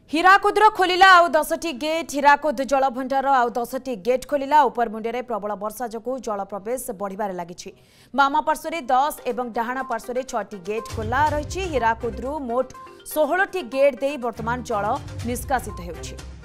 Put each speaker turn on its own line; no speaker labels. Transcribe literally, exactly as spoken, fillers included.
हीराकुद्र खोलिला आउ दसटी गेट हीराकुद जलभंडार आउ दसटी गेट खोलिला उपर मुंडे प्रबल वर्षा जो जल प्रवेश बढ़िबार लागिछि। बाम पार्श्व दस एवं डाहाण पार्श्व छटी गेट खोला रही। हीराकुद्रु मोट सोलह टी गेट दे वर्तमान जल निष्कासित हेउछि।